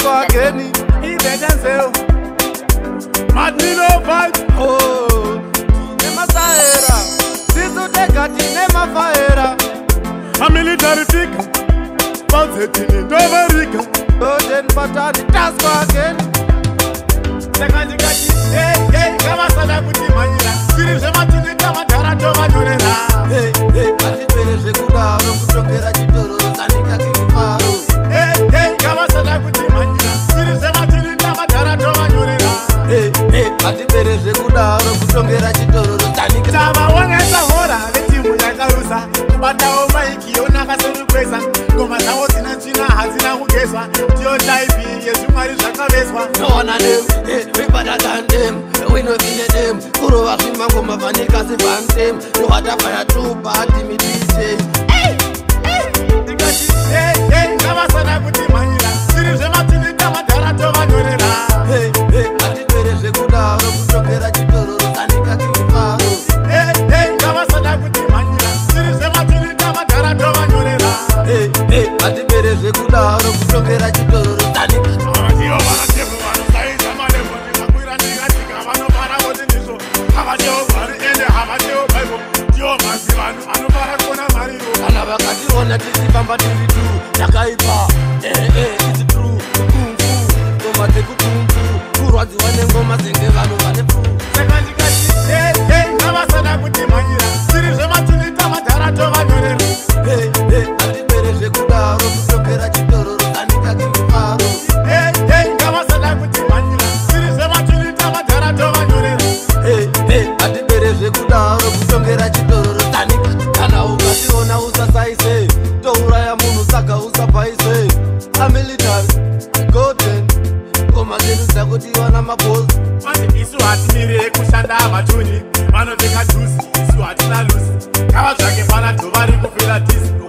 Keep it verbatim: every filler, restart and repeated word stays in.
go again. He better say, Madnilo fight. Oh, Nema Saera. Sisu Tekati Nema Faera. A military figure. Panzetini Doverika. Dojen Patani does go again. Sekandi Kati. Hey, hey, Kamasada Kuti Manila. Sirisa Matini Tamatara Tomanorena. Hey, hey, Ati Perese Kuda, Rokutokera Chitoro, Sanika Kimaru. Hey, hey, Kamasada Kuti Manila. Sirisa Matini Tamatara Tomanorena. Hey, hey, Ati Perese Kuda, Rokutokera Chitoro, Sanika. Tama wangeza hora, letimu ya karusa. Kubata oma iki, ona kasuru kweza. Goma sawo tina china, hazina hugezwa. Tio taipi, yesu mari shakabezwa. No one of them, hey, we better than them. We no feel them. Kuro wakima ngoma vanika si van them. No other fire too bad, me D J. Hey, hey, Tikati, hey, hey, Kamasada Kuti Manila. Sirisa Matini Tamatara Tomanorena. Hey, hey, Ati Perese Kuda, Rokutokera Chitoro, Sanika Kimaru. Hey, hey, Kamasada Kuti Manila. Sirisa Matini Tamatara Tomanorena. Hey, hey, Ati Perese Kuda, Rokutokera Chitoro, Sanika. Amatio Baratebu, Saisa Malevo, Sakuira Negatika, Mano Paramodiso, Amatio Bari, and Amatio Bible, Dio Masivan, Anubarakona Mario. Anabakati ona tisi bamba tv two Yakaiba, eh eh, it's true. Kung fu, ngoma teku kung fu. Kurwazi wane ngoma zenge vanu wane fu. Sekandi Kati, hey, hey, Kamasada Kuti Manila. Sirisa Matini Tamatara Tomanorena. Hey, hey, Ati Perese Kuda, Rokutokera Chitoro, Sanika Kimaru. Hey, hey, Kamasada Kuti Manila. Sirisa Matini Tamatara Tomanorena. Hey, hey, Ati Perese Kuda, Rokutokera Chitoro, Sanika. Kana ukati ona usasaise, toura ya munu saka usapaise. A military, golden, ngoma zenu zakoti wana mabozi. Mani isu hatimire kushanda amatuni. Mano veka juicy, isu hatina lusi. Kawa zake pana tovari kufila tisi.